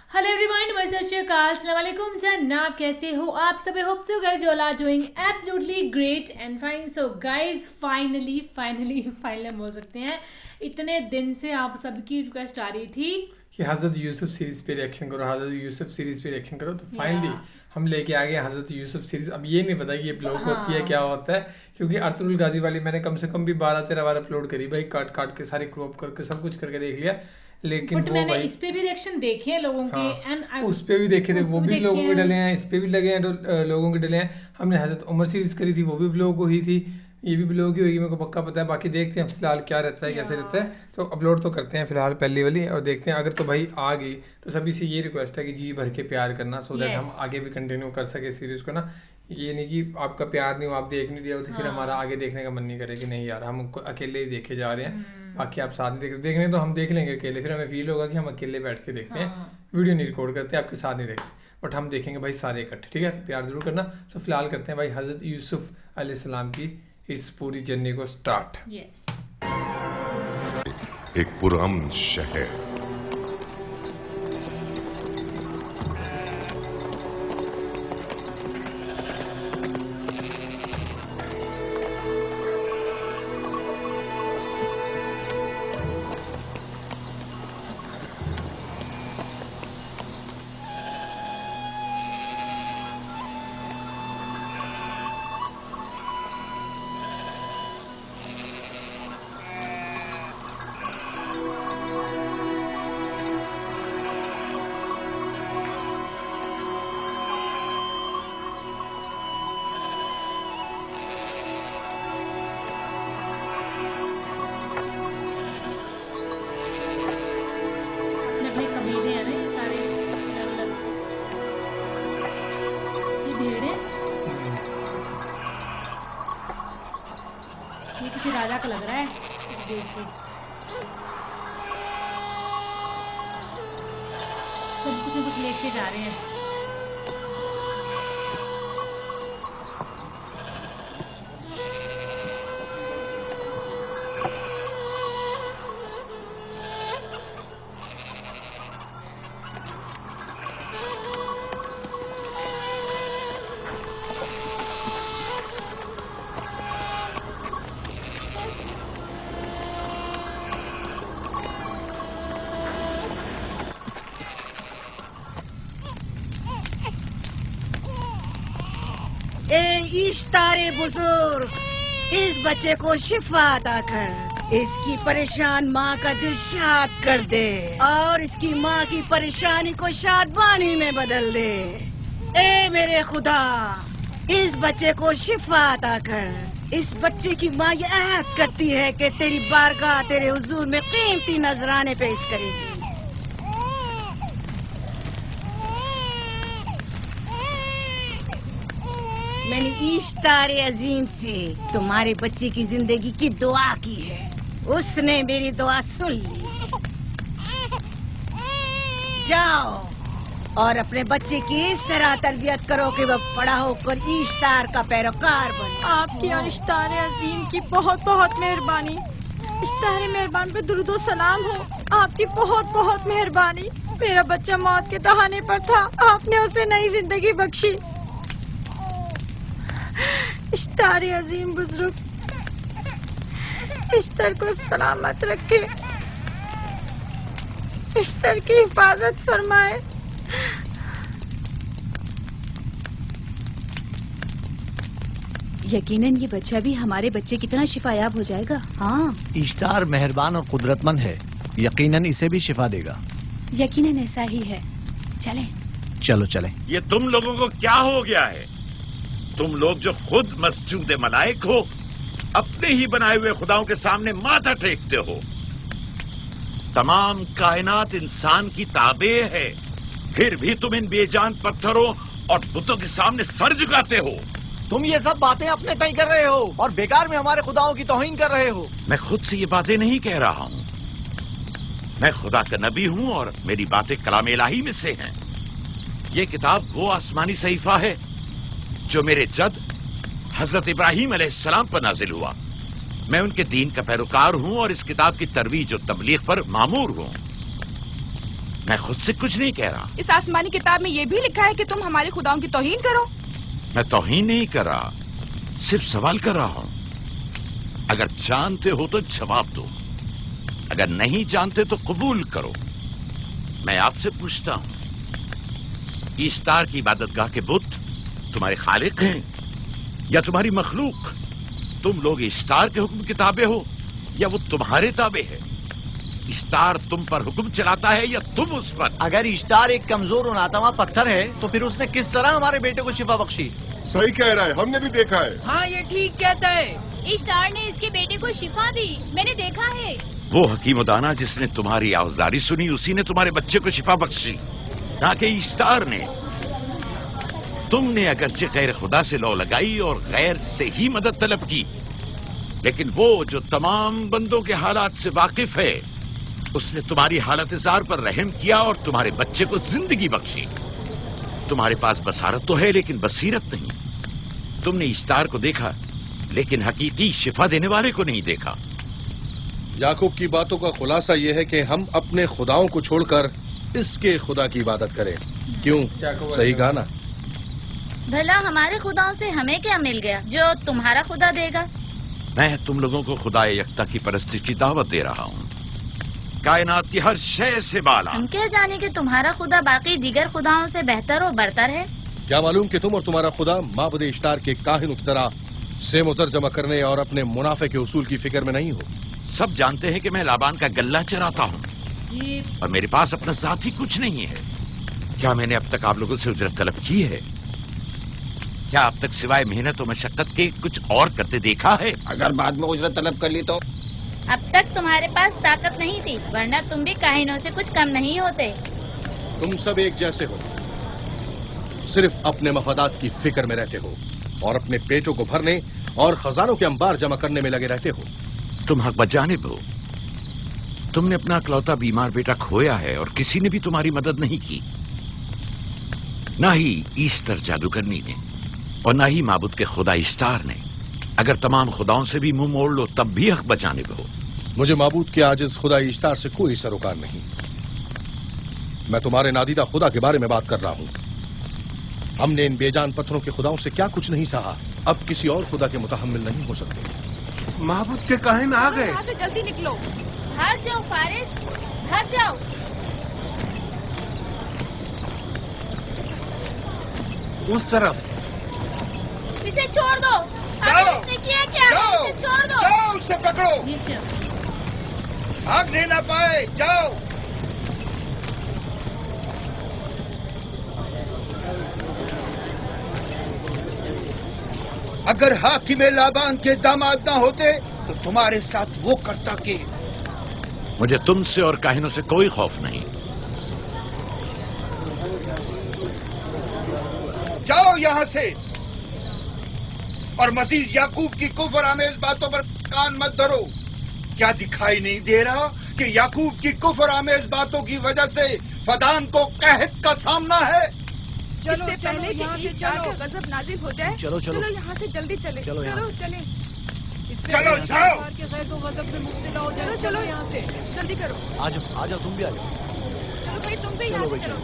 Hello everyone, सत श्री अकाल, अस्सलाम वालेकुम जनाब, कैसे हो आप सब? Hope so guys you all are doing absolutely great and fine. So guys finally हम बोल सकते हैं, इतने दिन से आप सबकी रिक्वेस्ट आ रही थी कि हज़रत यूसुफ सीरीज पे रिएक्शन करो, हज़रत यूसुफ सीरीज पे रिएक्शन करो, तो फाइनली हम लेके आ गए हज़रत यूसुफ सीरीज। अब ये नहीं पता कि ये ब्लॉग होती है क्या होता है, क्योंकि अर्तुगरुल गाजी वाली मैंने कम से कम भी 12-13 बार अपलोड करी भाई, काट के सारे क्रॉप करके सब कुछ करके देख लिया, लेकिन वो मैंने भाई इस पे भी रिएक्शन देखे हैं लोगों के एंड उस पे भी देखे थे, वो भी लोगों के डले हैं, इस पे भी लगे हैं लोगों के डले हैं। हमने हज़रत उमर सीरीज करी थी, वो भी ब्लॉग हुई थी, ये भी ब्लॉग ही होगी, मेरे को पक्का पता है। बाकी देखते हैं फिलहाल क्या रहता है, कैसे रहता है, तो अपलोड तो करते हैं फिलहाल पहली वाली और देखते हैं। अगर तो भाई आ गई तो सभी से ये रिक्वेस्ट है कि जी भर के प्यार करना, सो दैट हम आगे भी कंटिन्यू कर सके सीरीज को ना। ये नहीं कि आपका प्यार नहीं हो, आप देख नहीं रहे हो तो फिर हमारा आगे देखने का मन नहीं करे कि नहीं यार हम अकेले ही देखे जा रहे हैं, बाकी आप साथ नहीं देखने तो हम देख लेंगे अकेले, फिर हमें फील होगा कि हम अकेले बैठ के देखते हैं, वीडियो नहीं रिकॉर्ड करते, आपके साथ नहीं देखते, बट हम देखेंगे भाई सारे इकट्ठे, ठीक है? तो प्यार जरूर करना। तो फिलहाल करते हैं भाई हज़रत यूसुफ अलैहिस्सलाम की इस पूरी जर्नी को स्टार्ट। एक पुरअमन शहर, कबीले हैं ना ये सारे, ये भीड़ है, ये किसी राजा का लग रहा है इस देख के, सब कुछ न कुछ लेके जा रहे हैं। इश्तारे बुजुर्ग, इस बच्चे को शिफा अता कर, इसकी परेशान माँ का दिल शाद कर दे और इसकी माँ की परेशानी को शादबानी में बदल दे। ए मेरे खुदा, इस बच्चे को शिफा अता कर। इस बच्चे की माँ ये अहद करती है कि तेरी बारगाह तेरे हुजूर में कीमती नजराने पेश करेगी। मैंने इश्तारे अजीम से तुम्हारे बच्चे की जिंदगी की दुआ की है, उसने मेरी दुआ सुन ली। जाओ और अपने बच्चे की इस तरह तरबियत करो कि वह बड़ा होकर इश्तार का पैरोकार बने। आपकी और इश्तारे अजीम की बहुत बहुत मेहरबानी। इश्तारे मेहरबान पे दुरूद और सलाम हो, आपकी बहुत बहुत मेहरबानी। मेरा बच्चा मौत के दहाने पर था, आपने उसे नई जिंदगी बख्शी। इश्तारे अजीम बुजुर्ग इश्तर को सलामत रखे, इश्तर की हिफाजत फरमाए। यकीनन ये बच्चा भी हमारे बच्चे की तरह शिफायाब हो जाएगा। हाँ, इश्तार मेहरबान और कुदरतमंद है, यकीनन इसे भी शिफा देगा। यकीनन ऐसा ही है। चलें। चलो चलें। ये तुम लोगों को क्या हो गया है? तुम लोग जो खुद मस्जूद मलाइक हो, अपने ही बनाए हुए खुदाओं के सामने माथा टेकते हो। तमाम कायनात इंसान की ताबे है, फिर भी तुम इन बेजान पत्थरों और बुतों के सामने सर झुकाते हो। तुम ये सब बातें अपने तय कर रहे हो और बेकार में हमारे खुदाओं की तौहीन कर रहे हो। मैं खुद से ये बातें नहीं कह रहा हूं, मैं खुदा का नबी हूं और मेरी बातें कलाम इलाही में से हैं। ये किताब वो आसमानी सहीफा है जो मेरे जद हजरत इब्राहीम अलैहिस्सलाम पर नाजिल हुआ। मैं उनके दीन का पैरोकार हूं और इस किताब की तरवीज और तबलीग पर मामूर हूं। میں خود سے کچھ نہیں کہہ رہا. اس آسمانی کتاب میں یہ بھی لکھا ہے کہ تم ہمارے خداؤں کی توہین کرو. میں توہین نہیں کر رہا، صرف سوال کر رہا ہوں. اگر جانتے ہو تو جواب دو، اگر نہیں جانتے تو قبول کرو. میں آپ سے پوچھتا ہوں، ایسٹار کی عبادت گاہ کے بت تمہارے خالق ہیں یا تمہاری مخلوق؟ تم لوگ ایسٹار کے حکم کے تابع ہو یا وہ تمہارے تابع ہے؟ ایسٹار تم پر حکم چلاتا ہے یا تم اس پر؟ اگر ایسٹار ایک کمزور اور ناتواں پتھر ہے تو پھر اس نے کس طرح ہمارے بیٹے کو شفا بخشی؟ صحیح کہہ رہا ہے، ہم نے بھی دیکھا ہے. ہاں یہ ٹھیک کہتا ہے. ایسٹار نے اس کے بیٹے کو شفا دی، میں نے دیکھا ہے. وہ حکیم و دانا جس نے تمہاری آوزاری سنی اسی نے تمہارے بچے کو شفا بخشی، نہ کہ ایسٹار نے. تم نے اگرچہ غیر خدا سے لو لگائی اور غیر سے ہی مدد طلب کی، لیکن وہ جو تمام بندوں کے حالات سے واقف ہے اس نے تمہاری حالت زار پر رحم کیا اور تمہارے بچے کو زندگی بخشی. تمہارے پاس بصارت تو ہے لیکن بصیرت نہیں. تم نے ایسٹار کو دیکھا لیکن حقیقی شفا دینے والے کو نہیں دیکھا. یعقوب کی باتوں کا خلاصہ یہ ہے کہ ہم اپنے خداؤں کو چھوڑ کر اس کے خدا کی عبادت کریں. کیوں؟ صحیح کہا نا؟ بھلا ہمارے خداؤں سے ہمیں کیا مل گیا جو تمہارا خدا دے گا؟ میں تم لوگوں کو خدا یکتا کی پرستی کی دعوت دے رہا ہوں، کائنات کی ہر شے سے بالا. ہم کیا جانے کہ تمہارا خدا باقی دیگر خداؤں سے بہتر و برتر ہے؟ کیا معلوم کہ تم اور تمہارا خدا معبد اشتار کے کاہن کی طرح سیم و زر جمع کرنے اور اپنے منافع کے اصول کی فکر میں نہیں ہو. سب جانتے ہیں کہ میں لابان کا گلہ چراتا ہوں اور میرے پاس اپنا ذاتی کچھ نہیں ہے. کیا میں نے اب تک آپ لوگوں سے اجرت طلب کی ہے؟ کیا اب تک سوائے محنت و مشقت کے کچھ اور کرتے دیکھا ہے؟ اگر بعد میں اجرت طلب کر لی تو؟ اب تک تمہارے پاس طاقت نہیں تھی، ورنہ تم بھی کاہنوں سے کچھ کم نہیں ہوتے. تم سب ایک جیسے ہو، صرف اپنے مفادات کی فکر میں رہتے ہو اور اپنے پیٹوں کو بھرنے اور خزانوں کے انبار جمع کرنے میں لگے رہتے ہو. تم حق بجانب ہو. تم نے اپنا اکلوتا بیمار بیٹا کھویا ہے اور کسی نے بھی تمہاری مدد نہیں کی، نہ ہی ایسٹر جادوگرنی نے اور نہ ہی معبود کے خدا ایسٹار نے. اگر تمام خداؤں سے بھی منہ موڑ لو تب بھی حق بجانب ہو. مجھے معبود کے عاجز خدا ایسٹار سے کوئی سروکار نہیں. میں تمہارے نادیدہ خدا کے بارے میں بات کر رہا ہوں. ہم نے ان بے جان پتھروں کے خداؤں سے کیا کچھ نہیں سہا، اب کسی اور خدا کے متحمل نہیں ہو سکتے. معبود کے کاہن آ گئے. یہاں سے جلدی نکلو. بھاگ جاؤ فارس، بھاگ جاؤ. اس طرف اسے چھوڑ دو. آپ نے کیا کیا؟ اسے چھوڑ دو. جاؤ اسے پکڑو، یہ کیا؟ بھاگنے نہ پائے. جاؤ. اگر حاکم لابان کے داماد نہ ہوتے تو تمہارے ساتھ وہ کرتا کہ. مجھے تم سے اور کاہنوں سے کوئی خوف نہیں. جاؤ یہاں سے اور مزید یعقوب کی کفر آمیز باتوں پر کان مت دھرو. کیا دکھائی نہیں دے رہا کہ یعقوب کی کفر آمیز باتوں کی وجہ سے فدان کو قحط کا سامنا ہے؟ چلو پہلے یہاں سے چلو، غضب نازل ہو جائے. چلو یہاں سے جلدی چلے. چلو چلیں. چلو جاؤ. کے غیظ و غضب میں مبتلا ہو جائے. چلو یہاں سے جلدی کرو. آ جاؤ تم بھی آ جاؤ. چلو بھائی تم بھی یہاں سے چلو.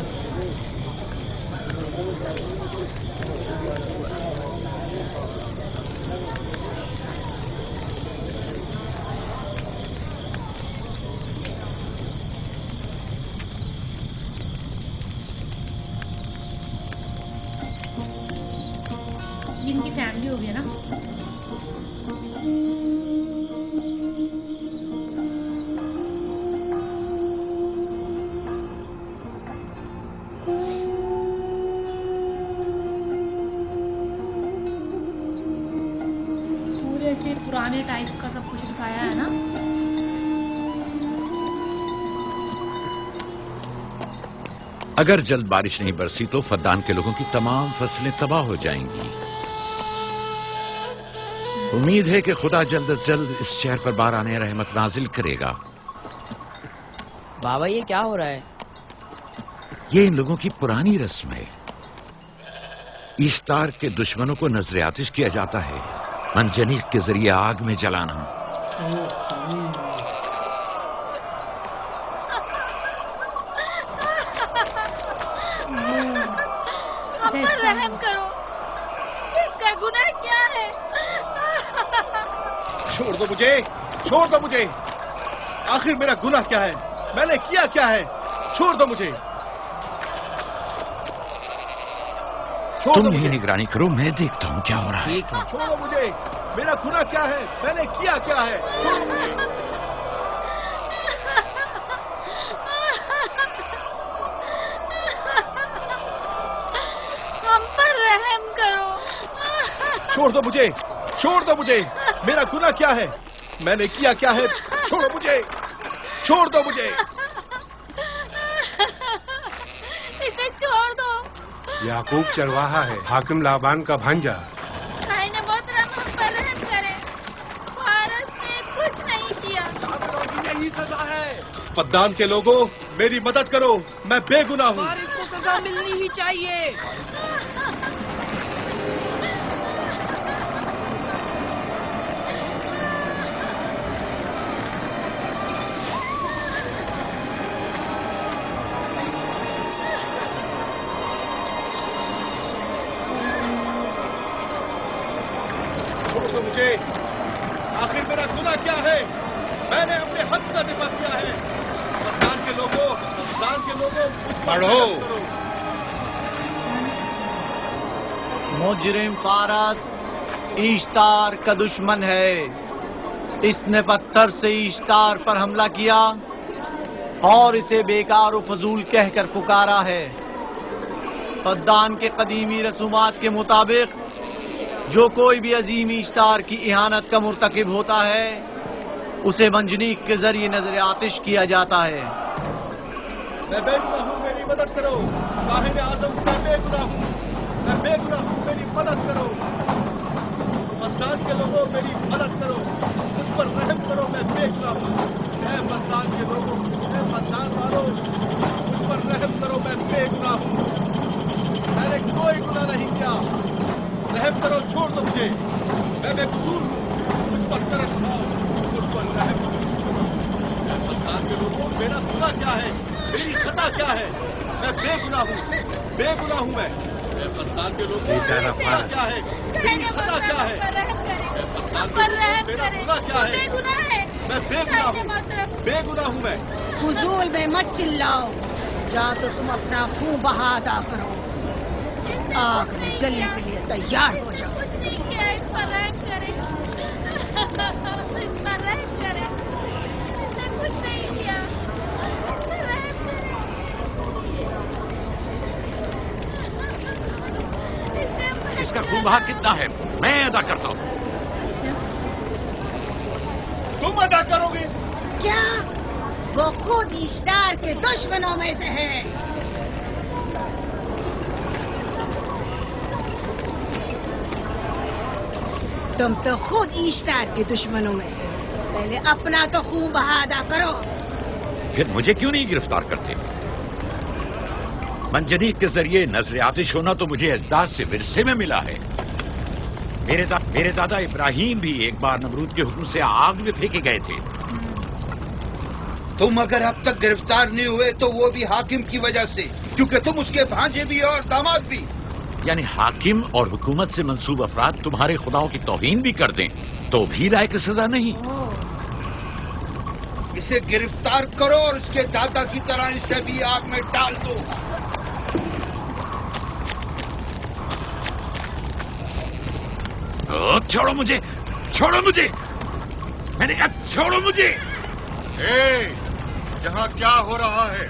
ان کی فیملی ہو گیا نا. پورے سے پرانے ٹائپ کا سب کچھ دکھایا ہے نا. اگر جلد بارش نہیں برسی تو فدان کے لوگوں کی تمام فصلیں تباہ ہو جائیں گی. امید ہے کہ خدا جلد از جلد اس شہر پر باران رحمت نازل کرے گا. بابا یہ کیا ہو رہا ہے؟ یہ ان لوگوں کی پرانی رسم ہے. ایسٹار کے دشمنوں کو نظر آتش کیا جاتا ہے، منجنیق کے ذریعے آگ میں جلانا. अच्छा पर रहम करो, इसका गुनाह क्या है? छोड़ दो मुझे, छोड़ दो मुझे। आखिर मेरा गुनाह क्या है? मैंने किया क्या है? छोड़ दो मुझे। तुम ही निगरानी करो, मैं देखता हूँ क्या हो रहा है। छोड़ो मुझे, मेरा गुनाह क्या है? मैंने किया क्या है? छोड़ो मुझे। हम पर रहम करो। छोड़ दो मुझे, छोड़ दो मुझे। मेरा गुनाह क्या है? मैंने किया क्या है? छोड़ो मुझे, छोड़ दो मुझे। इसे छोड़ दो। याकूब चरवाहा है, हाकिम लाबान का भांजा। कायने मोहतरम हम पर रहम करें, फारस ने कुछ नहीं किया। यही सजा है। पद्दान के लोगों, मेरी मदद करो, मैं बेगुनाह हूँ। फारिस को सजा मिलनी ही चाहिए। मुझे आखिर मेरा गुनाह क्या है? मैंने अपने हक का दिफा किया है। पद्दान के लोगों, पढ़ो। मुजरिम फारस ईश्तार का दुश्मन है। इसने पत्थर से ईश्तार पर हमला किया और इसे बेकार और फजूल कहकर पुकारा है। पद्दान के कदीमी रसूमात के मुताबिक जो कोई भी अजीम ईश्तार की इहानत का मुर्तकिब होता है उसे मंजनीक के जरिए नजर आतिश किया जाता है। मैं बेगुनाह हूँ, मेरी मदद करो। साहिब आजम, मैं बेगुनाह हूँ, मैं बेगुनाह हूँ, मेरी मदद करो। पद्दान के लोगों, मेरी मदद करो, मुझ पर रहम करो, मैं बेगुनाह हूँ। ऐ पद्दान के लोगों, ऐ पद्दान वालों, मुझ पर रहम करो, मैं बेगुनाह हूँ। मैंने कोई गुनाह नहीं किया, रहम करो, छोड़ दो मुझे। मैं बेकसूर हूँ, मुझ पर तरस खाओ, मुझ पर रहम करो। पद्दान के लोगों, मेरा गुनाह क्या है? मेरी खता क्या है? मैं बेगुनाह हूँ, बेगुनाह हूँ मैं। पद्दान के लोगों, मेरा गुनाह क्या है? मेरी खता क्या है? पद्दान के लोगों, मेरा गुनाह क्या है? मैं बेगुनाह हूँ, बेगुनाह हूँ मैं। फजूल में मत चिल्लाओ, या तो तुम अपना खून बहा अदा करो, आग में जलने के लिए तैयार हो जाओ। कुछ नहीं किया, इस पर रहम करें, इस पर रहम करें। इसने कुछ नहीं किया, इस पर रहम करें। इसका खून बहा कितना है? मैं अदा करता हूँ। तुम अदा करोगे? क्या? वो खुद ईश्तार के दुश्मनों में से है। तुम तो खुद ईश्तार के दुश्मनों में से। पहले अपना तो खून बहा अदा करो। फिर मुझे क्यों नहीं गिरफ्तार करते? मंजनीक के जरिए नजर आतिश होना तो मुझे अजदाद से विरसे में मिला है। मेरे दादा इब्राहिम भी एक बार नमरूद के हुक्म से आग में फेंके गए थे। तुम अगर अब तक गिरफ्तार नहीं हुए तो वो भी हाकिम की वजह से, क्योंकि तुम उसके भांजे भी और दामाद भी। यानी हाकिम और हुकूमत से मंसूब अफराद तुम्हारे खुदाओं की तौहीन भी कर दें तो भी लायक सजा नहीं। इसे गिरफ्तार करो और उसके दादा की तरह इसे भी आग में डाल दो। छोड़ो मुझे, छोड़ो मुझे, मैंने कहा छोड़ो मुझे। यहाँ क्या हो रहा है?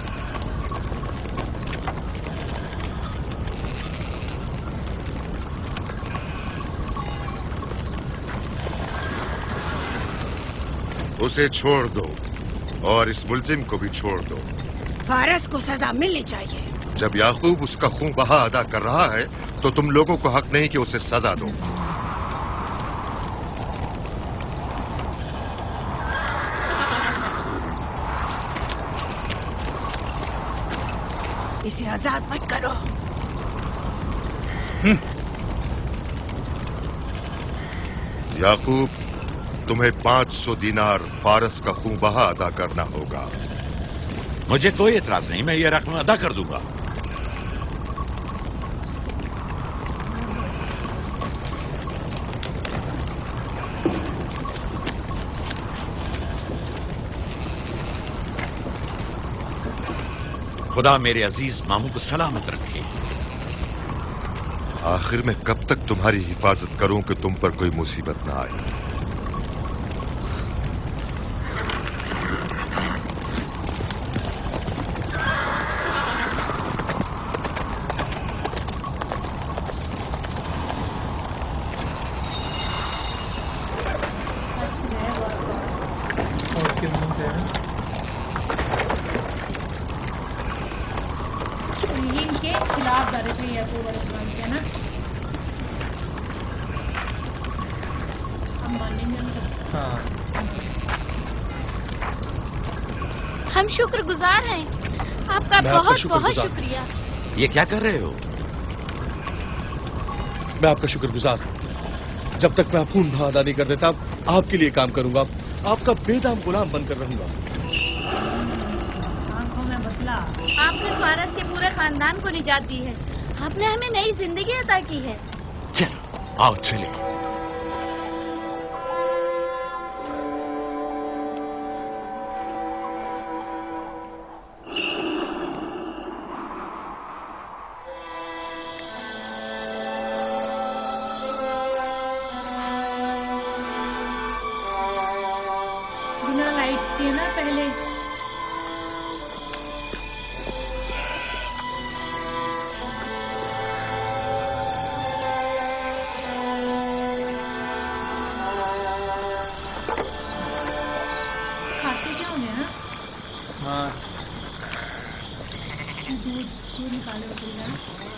उसे छोड़ दो और इस मुल्जिम को भी छोड़ दो। फारस को सजा मिलनी चाहिए। जब याकूब उसका खून बहा अदा कर रहा है तो तुम लोगों को हक नहीं कि उसे सजा दो। इसे आजाद मत करो। याकूब, तुम्हें 500 दीनार फारस का खून बहा अदा करना होगा। मुझे कोई एतराज नहीं, मैं ये रकम अदा कर दूंगा। خدا میرے عزیز ماموں کو سلامت رکھے۔ آخر میں کب تک تمہاری حفاظت کروں کہ تم پر کوئی مصیبت نہ آئے؟ ہم شکر گزار ہیں، آپ کا بہت بہت شکریہ۔ یہ کیا کر رہے ہو؟ میں آپ کا شکر گزار ہوں۔ جب تک میں خون بہا ادا نہیں کر دیتا آپ کے لیے کام کروں گا، آپ کا بے دام غلام بن کر رہوں گا۔ آنکھوں میں بتلا۔ آپ نے فارس کے پورے خاندان کو نجات دی ہے، آپ نے ہمیں نئی زندگی عطا کی ہے۔ چلو آؤ چلے۔ بنا لائٹس کے نا پہلے کھاتے کیا ہوں گے نا ماس دودھ نکالے بکری کا۔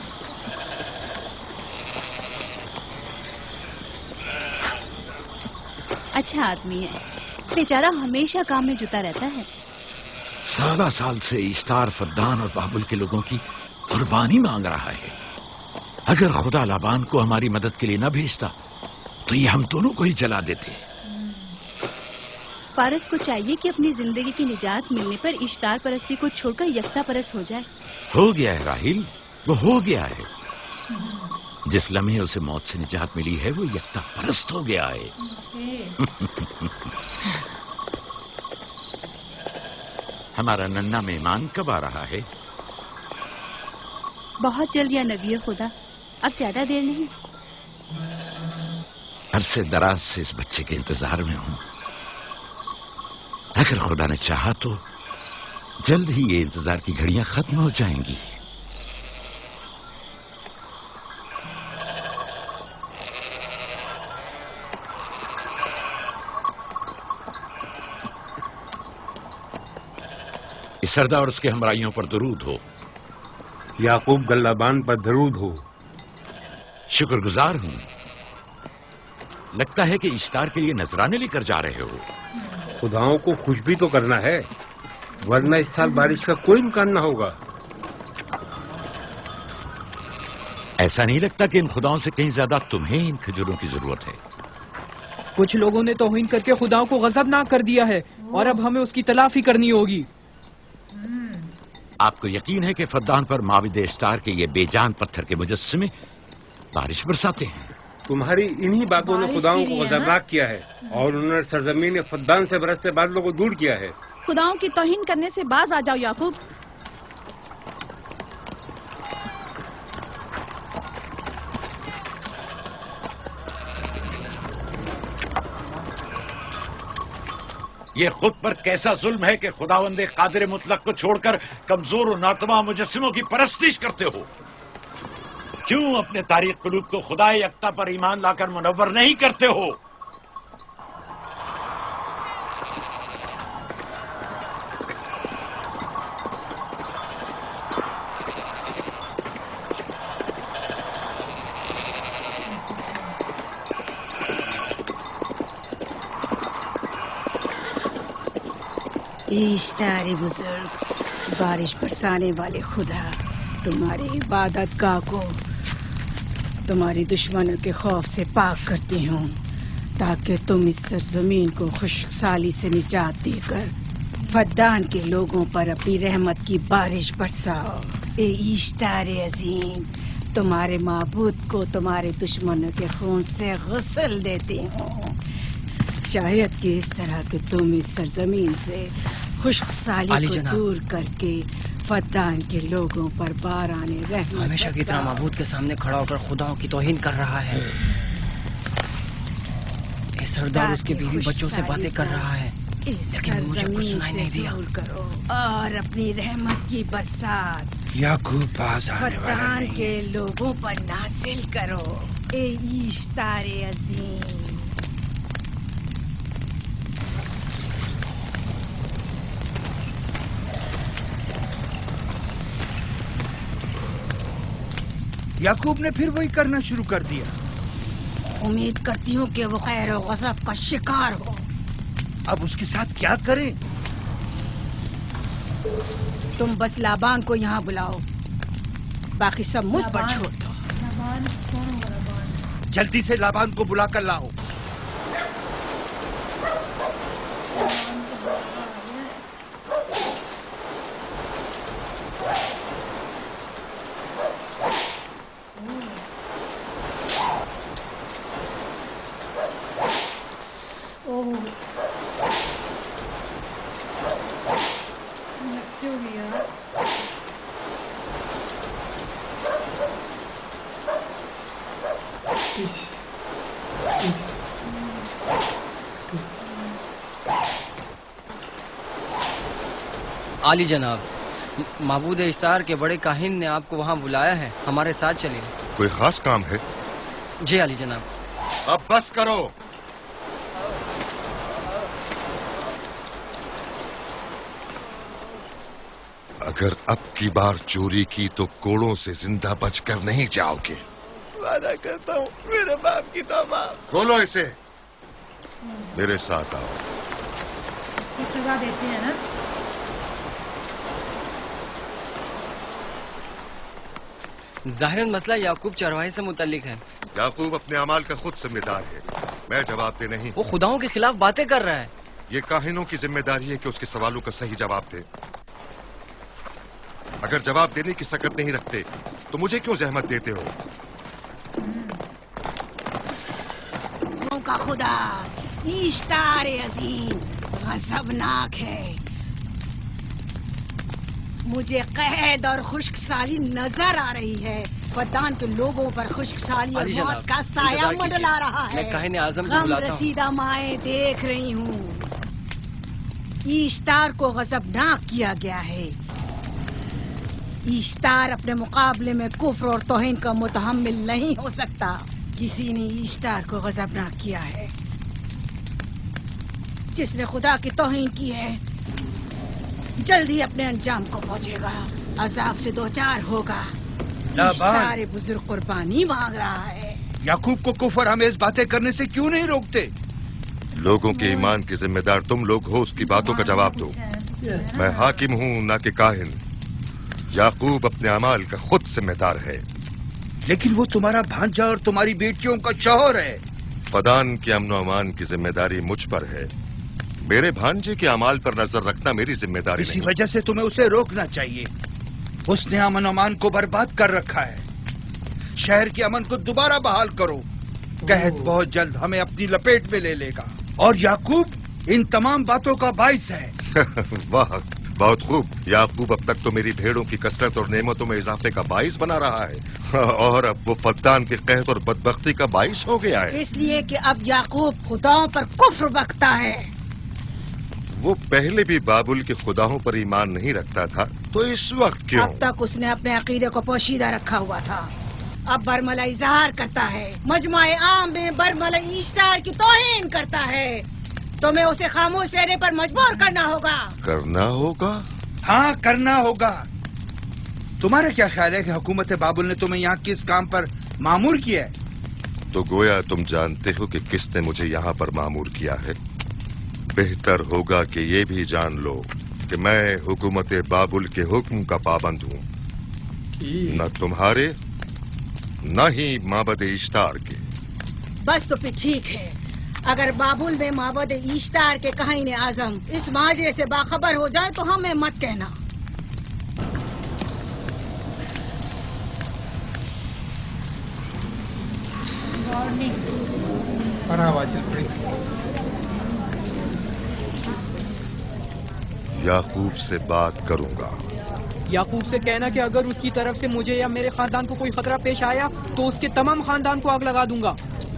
اچھا آدمی ہے بیچارہ، ہمیشہ کام میں جتا رہتا ہے۔ سالہ سال سے اشتار فدان اور بابل کے لوگوں کی قربانی مانگ رہا ہے۔ اگر خدا لابان کو ہماری مدد کے لیے نہ بھیجتا تو یہ ہم دونوں کو ہی جلا دیتے۔ فارس کو چاہیے کہ اپنی زندگی کی نجات ملنے پر اشتار پرستی کو چھوڑ کر یکتا پرست ہو جائے۔ ہو گیا ہے راہیل، وہ ہو گیا ہے۔ جس لمحے اسے موت سے نجات ملی ہے وہ یکتا پرست ہو گیا ہے۔ ہمارا ننھا مہمان کب آ رہا ہے؟ بہت جلد یا نبی خدا، اب زیادہ دیر نہیں۔ عرصے دراز سے اس بچے کے انتظار میں ہوں۔ اگر خدا نے چاہا تو جلد ہی یہ انتظار کی گھڑیاں ختم ہو جائیں گی۔ اس سردار اور اس کے ہمراہیوں پر درود ہو۔ یعقوب گلابان پر درود ہو۔ شکر گزار ہوں۔ لگتا ہے کہ اشتار کے لیے نذرانے لے کر جا رہے ہو۔ خداؤں کو خوش بھی تو کرنا ہے، ورنہ اس سال بارش کا کوئی امکان نہ ہوگا۔ ایسا نہیں لگتا کہ ان خداؤں سے کہیں زیادہ تمہیں ان کھجوروں کی ضرورت ہے؟ کچھ لوگوں نے توہین کر کے خداؤں کو غضبناک کر دیا ہے اور اب ہمیں اس کی تلافی کرنی ہوگی۔ آپ کو یقین ہے کہ فدان پر معبد اشتار کے یہ بے جان پتھر کے مجسمے بارش برساتے ہیں؟ تمہاری انہی باتوں نے خداؤں کو غضبناک کیا ہے اور انہوں نے سرزمین فدان سے برستے بادلوں کو دور کیا ہے۔ خداؤں کی توہین کرنے سے باز آ جاؤ یعقوب۔ یہ خود پر کیسا ظلم ہے کہ خداوند قادر مطلق کو چھوڑ کر کمزور و ناتواں مجسموں کی پرستش کرتے ہو؟ کیوں اپنے تاریخ قلوب کو خدا یکتا پر ایمان لا کر منور نہیں کرتے ہو؟ اشتار بزرگ، بارش برسانے والے خدا، تمہاری عبادت گاہ کو تمہاری دشمنوں کے خوف سے پاک کرتی ہوں تاکہ تم اس سرزمین کو خشک سالی سے نجات دے کر فدان کے لوگوں پر اپنی رحمت کی بارش برساؤ۔ اے اشتار عظیم، تمہارے معبود کو تمہارے دشمنوں کے خون سے غسل دیتی ہوں، شاید کہ اس طرح کہ تم اس سرزمین سے خشک سالی کو دور کر کے फद्दान के लोगों पर बार आने रहमत हमेशा की तरह माबूद के सामने खड़ा होकर खुदाओं की तौहीन कर रहा है। ये सरदार उसके बीवी बच्चों से बातें कर रहा है, लेकिन मुझे कुछ सुनाई नहीं दिया। करो और अपनी रहमत की बरसात याकूब पास आने वाला फद्दान नहीं। के लोगों पर नाजिल करो। ए इश्तारे अजीम, याकूब ने फिर वही करना शुरू कर दिया। उम्मीद करती हूँ कि वो खैर और गज़ब का शिकार हो। अब उसके साथ क्या करें? तुम बस लाबान को यहाँ बुलाओ, बाकी सब मुझ पर छोड़ दो। लाबान कौन होगा? लाबान जल्दी से लाबान को बुला कर लाओ। आली जनाब, माबूद इश्तार के बड़े काहिन ने आपको वहाँ बुलाया है, हमारे साथ चलिए। कोई खास काम है? जी आली जनाब। अब बस करो। अगर अब की बार चोरी की तो कोड़ों से जिंदा बचकर नहीं जाओगे। वादा करता हूँ मेरे बाप की तौबा। खोलो इसे, मेरे साथ आओ। ये सजा देते हैं ना? जाहिरन मसला याकूब चरवाहे से मुतल्लिक है। याकूब अपने अमाल का खुद जिम्मेदार है, मैं जवाब दे नहीं। वो खुदाओं के खिलाफ बातें कर रहा है। ये काहिनों की जिम्मेदारी है कि उसके सवालों का सही जवाब दे। अगर जवाब देने की सकत नहीं रखते तो मुझे क्यों जहमत देते हो? का खुदा इश्तार अजीम गजबनाक है। मुझे कैद और खुश्क साली नजर आ रही है। फद्दान के लोगों पर खुश्क साली और मौत का साया मंडला रहा है। मैं काहिन आज़म को बुलाता हूं। रसीदा माए देख रही हूँ। इश्तार को गजबनाक किया गया है। इश्तार अपने मुकाबले में कुफ्र और तौहीन का मुतहम्मिल नहीं हो सकता। किसी ने इश्तार को गजबनाक किया है। जिसने खुदा की तौहीन की है जल्दी अपने अंजाम को पहुंचेगा, अजाब से दो चार होगा। इश्तार बुजुर्ग कुर्बानी मांग रहा है। याकूब को कुफर हमें बातें करने से क्यों नहीं रोकते? लोगों के ईमान की जिम्मेदार तुम लोग हो, उसकी बातों का जवाब दो। मैं हाकिम हूँ ना कि काहिन। याकूब अपने अमाल का खुद जिम्मेदार है। लेकिन वो तुम्हारा भांजा और तुम्हारी बेटियों का शौहर है। फदान के अमन अमान की जिम्मेदारी मुझ पर है। मेरे भांजे के अमाल पर नजर रखना मेरी जिम्मेदारी इसी नहीं। वजह से तुम्हें उसे रोकना चाहिए। उसने अमन अमान को बर्बाद कर रखा है। शहर के अमन को दोबारा बहाल करो। कहत बहुत जल्द हमें अपनी लपेट में ले लेगा और याकूब इन तमाम बातों का बाइस है। वाह, बहुत खूब। याकूब अब तक तो मेरी भेड़ों की कसरत और नेमतों में इजाफे का बाइस बना रहा है और अब वो फद्दान के कहत और बदबख्ती का बाइस हो गया है। इसलिए कि अब याकूब खुदाओं पर कुफ्र बकता है। वो पहले भी बाबुल के खुदाओं पर ईमान नहीं रखता था, तो इस वक्त क्यों? अब तक उसने अपने अकीदे को पोशीदा रखा हुआ था। अब बरमला इजहार करता है, मजमाए आम में बरमला इश्तार की तौहीन करता है। तुम्हें उसे खामोश रहने पर मजबूर करना होगा। करना होगा? हाँ, करना होगा। तुम्हारा क्या ख्याल है कि हुकूमत बाबुल ने तुम्हें यहाँ किस काम पर मामूर किया है? तो गोया तुम जानते हो कि किसने मुझे यहाँ पर मामूर किया है। बेहतर होगा कि ये भी जान लो कि मैं हुकूमत बाबुल के हुक्म का पाबंद हूँ, न तुम्हारे न ही माबद इश्तार के। बस तो फिर ठीक है। अगर बाबुल में माबद इश्तार के काहिन आजम इस माजरे से बाखबर हो जाए तो हमें मत कहना। आवाज चल पड़ी। याकूब से बात करूंगा। याकूब से कहना कि अगर उसकी तरफ से मुझे या मेरे खानदान को कोई खतरा पेश आया तो उसके तमाम खानदान को आग लगा दूंगा।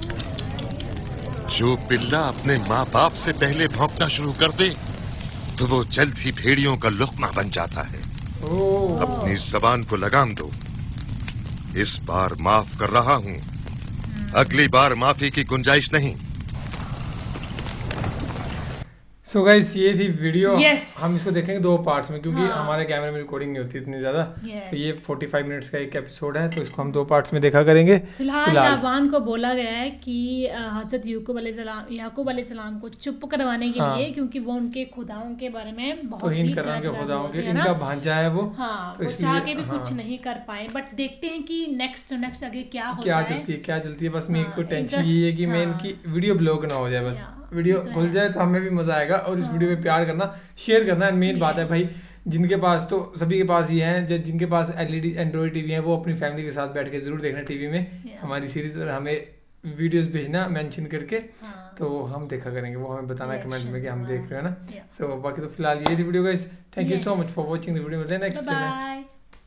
जो पिल्ला अपने माँ बाप से पहले भौंकना शुरू कर दे तो वो जल्द ही भेड़ियों का लुक़मा बन जाता है। अपनी ज़बान को लगाम दो। इस बार माफ कर रहा हूँ, अगली बार माफी की गुंजाइश नहीं। सो गाइस ये थी वीडियो। हम इसको देखेंगे 2 पार्ट्स में क्योंकि हमारे कैमरे में रिकॉर्डिंग नहीं होती इतनी ज्यादा। तो ये 45 मिनट्स का एक एपिसोड है, तो इसको हम 2 पार्ट्स में देखा करेंगे। फिलहाल लाबान को बोला गया है कि हजरत याकूब अलैहिस्सलाम को चुप करवाने के लिए, क्योंकि वो उनके खुदाओं के बारे में बहुत तौहीन कर रहे हैं, खुदाओं के इनका भांजा है वो। तो वो चाह के भी कुछ नहीं कर पाए, बट देखते हैं कि नेक्स्ट आगे क्या होता है, क्या चलती है। बस मेरे को टेंशन ये है कि मैं इनकी वीडियो ब्लॉग ना हो जाए, बस वीडियो खुल जाए तो हमें भी मजा आएगा। और इस वीडियो पे प्यार करना, शेयर करना मेन बात है भाई। जिनके पास, तो सभी के पास ही है, जिनके पास एलईडी एंड्रॉइड टीवी है वो अपनी फैमिली के साथ बैठ के जरूर देखना टीवी में हमारी सीरीज, और हमें वीडियोस भेजना मेंशन करके, तो हम देखा करेंगे। वो हमें बताना कमेंट में कि हम देख रहे हो ना। तो बाकी तो फिलहाल ये थी video guys. Thank you so much for watching the video. मिलते हैं नेक्स्ट।